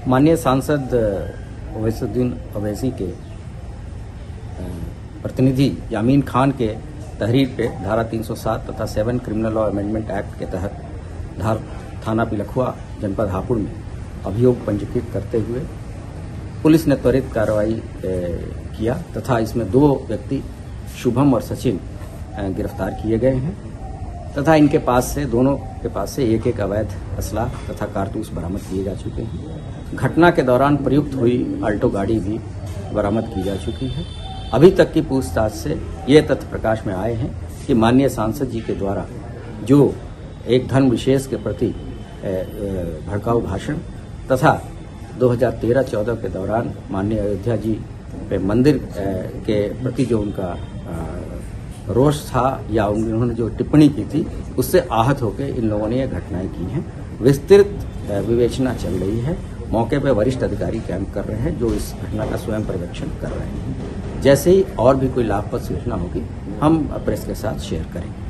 माननीय सांसद ओवैसुद्दीन ओवैसी के प्रतिनिधि यामीन खान के तहरीर पे धारा 307 तथा 7 क्रिमिनल लॉ अमेंडमेंट एक्ट के तहत थाना पिलखुआ जनपद हापुड़ में अभियोग पंजीकृत करते हुए पुलिस ने त्वरित कार्रवाई किया तथा इसमें 2 व्यक्ति शुभम और सचिन गिरफ्तार किए गए हैं तथा इनके पास से दोनों के पास से एक अवैध असला तथा कारतूस बरामद किए जा चुके हैं। घटना के दौरान प्रयुक्त हुई अल्टो गाड़ी भी बरामद की जा चुकी है। अभी तक की पूछताछ से ये तथ्य प्रकाश में आए हैं कि माननीय सांसद जी के द्वारा जो एक धर्म विशेष के प्रति भड़काऊ भाषण तथा 2013-14 के दौरान माननीय अयोध्या जी पे मंदिर के प्रति जो उनका रोष था या उन्होंने जो टिप्पणी की थी उससे आहत होकर इन लोगों ने ये घटनाएं की हैं। विस्तृत विवेचना चल रही है। मौके पर वरिष्ठ अधिकारी कैंप कर रहे हैं जो इस घटना का स्वयं पर्यवेक्षण कर रहे हैं। जैसे ही और भी कोई लाभप्रद सूचना होगी हम प्रेस के साथ शेयर करेंगे।